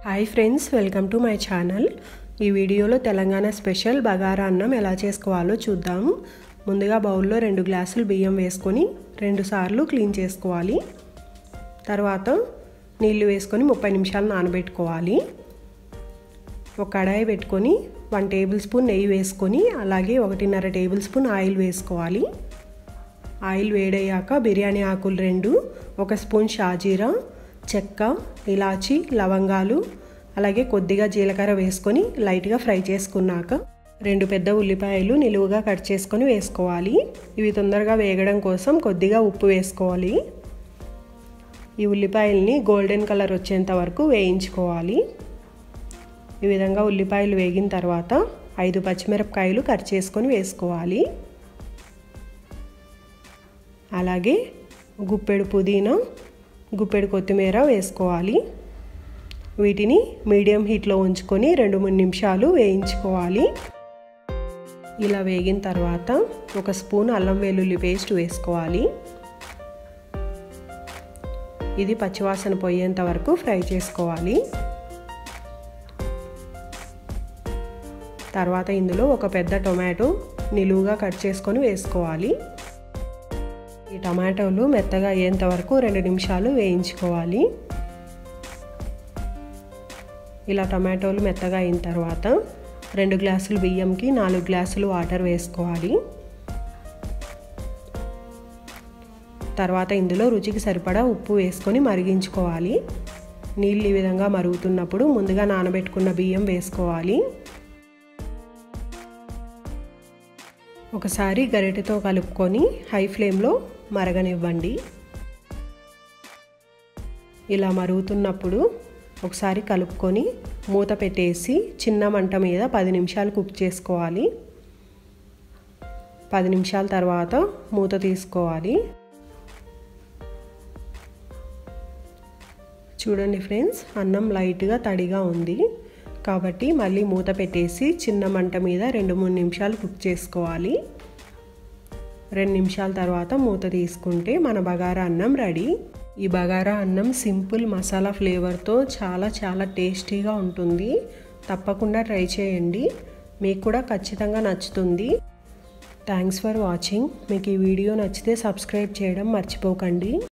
Hi friends, welcome to my channel. ఈ వీడియోలో Telangana special bagara అన్నం ఎలా చేసుకోవాలో చూద్దాం. ముందుగా బౌల్లో 2 గ్లాసులు బియ్యం వేసుకొని 2 సార్లు క్లీన్ చేసుకోవాలి. తర్వాత నీళ్లు వేసుకొని 30 నిమిషాలు నానబెట్టుకోవాలి. ఒక కడాయి పెట్టుకొని 1 టేబుల్ స్పూన్ నెయ్యి వేసుకొని అలాగే 1.5 టేబుల్ స్పూన్ ఆయిల్ వేసుకోవాలి. ఆయిల్ వేడయ్యాక బిర్యానీ ఆకులు 2, 1 స్పూన్ షాజీరా, చెక్క, ఇలాచి, లవంగాలు అలాగే కొద్దిగా జీలకర్ర వేసుకొని లైట్గా ఫ్రై చేసుకున్నాక 2 పెద్ద ఉల్లిపాయలు నిలువుగా కట్ చేసుకొని వేసుకోవాలి. ఇవి తొందరగా వేగడం కోసం కొద్దిగా ఉప్పు వేసుకోవాలి. ఈ ఉల్లిపాయల్ని గోల్డెన్ కలర్ వచ్చేంత వరకు వేయించుకోవాలి. ఈ విధంగా ఉల్లిపాయలు వేగిన తర్వాత 5 పచ్చిమిరపకాయలు కట్ చేసుకొని వేసుకోవాలి. అలాగే గుప్పెడు పుదీనా, గుప్పెడు కొత్తిమీర వేసుకోవాలి. వీటిని మీడియం హీట్లో ఉంచుకొని 2-3 నిమిషాలు వేయించుకోవాలి. ఇలా వేగిన తర్వాత 1 స్పూన్ అల్లం వెల్లుల్లి పేస్ట్ వేసుకోవాలి. ఇది పచ్చివాసన పోయేంత వరకు ఫ్రై చేసుకోవాలి. తర్వాత ఇందులో 1 పెద్ద టొమాటో నిలువుగా కట్ చేసుకొని వేసుకోవాలి. ఈ టమాటోలు మెత్తగా అయ్యేంత వరకు 2 నిమిషాలు వేయించుకోవాలి. ఇలా టమాటోలు మెత్తగా అయిన తర్వాత 2 గ్లాసులు బియ్యంకి 4 గ్లాసులు వాటర్ వేసుకోవాలి. తర్వాత ఇందులో రుచికి సరిపడా ఉప్పు వేసుకొని మరిగించుకోవాలి. నీళ్ళు ఈ విధంగా మరుగుతున్నప్పుడు ముందుగా నానబెట్టుకున్న బియ్యం వేసుకోవాలి. ఒకసారి గరిటెతో కలుపుకొని హై ఫ్లేమ్లో మరగనివ్వండి. ఇలా మరుగుతున్నప్పుడు ఒకసారి కలుపుకొని మూత పెట్టేసి చిన్న మంట మీద 10 నిమిషాలు కుక్ చేసుకోవాలి. 10 నిమిషాల తర్వాత మూత తీసుకోవాలి. చూడండి ఫ్రెండ్స్, అన్నం లైట్గా తడిగా ఉంది కాబట్టి మళ్ళీ మూత పెట్టేసి చిన్న మంట మీద 2-3 నిమిషాలు కుక్ చేసుకోవాలి. 2 నిమిషాల తర్వాత మూత తీసుకుంటే మన బగారా అన్నం రెడీ. ఈ బగారా అన్నం సింపుల్ మసాలా ఫ్లేవర్తో చాలా టేస్టీగా ఉంటుంది. తప్పకుండా ట్రై చేయండి, మీకు కూడా ఖచ్చితంగా నచ్చుతుంది. Thanks for watching. మీకు ఈ వీడియో నచ్చితే సబ్స్క్రైబ్ చేయడం మర్చిపోకండి.